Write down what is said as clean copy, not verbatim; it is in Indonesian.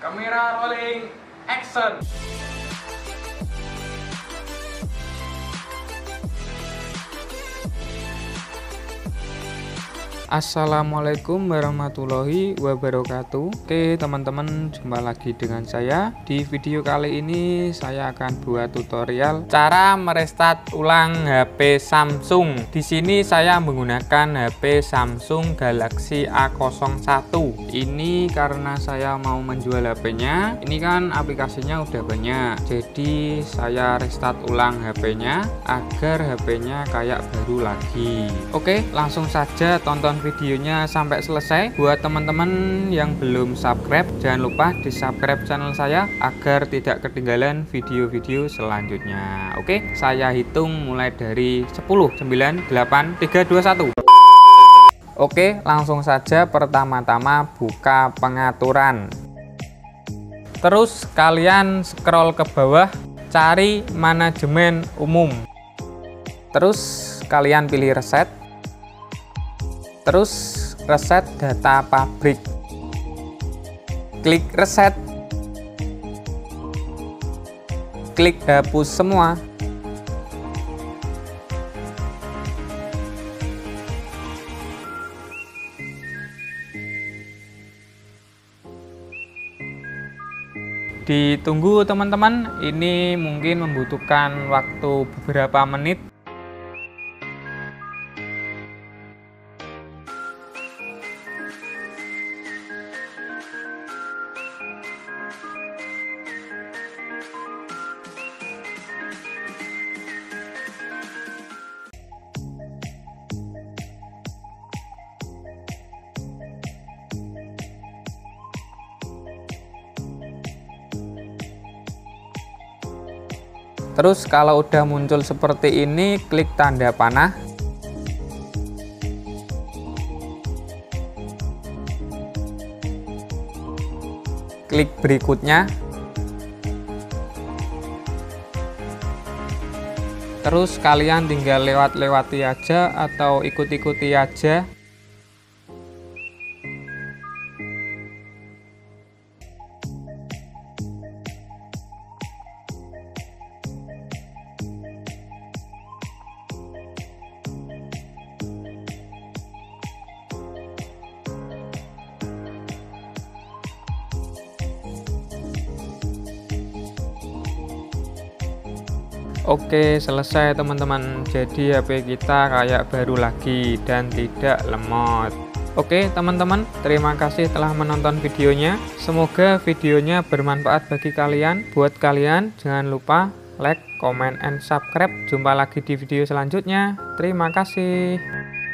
Kamera rolling, action. Assalamualaikum warahmatullahi wabarakatuh. Oke teman-teman, jumpa lagi dengan saya. Di video kali ini saya akan buat tutorial cara merestart ulang HP Samsung. Di sini saya menggunakan HP Samsung Galaxy A01. Ini karena saya mau menjual HP-nya. Ini kan aplikasinya udah banyak. Jadi saya restart ulang HP-nya agar HP-nya kayak baru lagi. Oke, langsung saja tonton videonya sampai selesai. Buat teman-teman yang belum subscribe, jangan lupa di subscribe channel saya agar tidak ketinggalan video-video selanjutnya. Oke, saya hitung mulai dari 10, 9, 8, 3, 2, 1. Oke, langsung saja. Pertama-tama buka pengaturan. Terus kalian scroll ke bawah, cari manajemen umum. Terus kalian pilih reset. Terus reset data pabrik. Klik reset. Klik hapus semua. Ditunggu teman-teman, ini mungkin membutuhkan waktu beberapa menit. Terus kalau udah muncul seperti ini, klik tanda panah. Klik berikutnya. Terus kalian tinggal lewat-lewati aja atau ikut-ikuti aja. Oke, selesai teman-teman. Jadi HP kita kayak baru lagi dan tidak lemot. Oke teman-teman, terima kasih telah menonton videonya. Semoga videonya bermanfaat bagi kalian. Buat kalian jangan lupa like, comment, and subscribe. Jumpa lagi di video selanjutnya. Terima kasih.